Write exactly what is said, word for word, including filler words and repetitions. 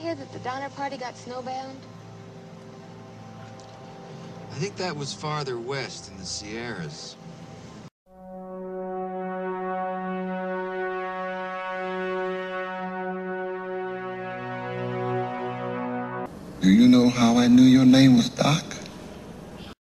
hear that the Donner Party got snowbound? I think that was farther west in the Sierras. Do you know how I knew your name was Doc?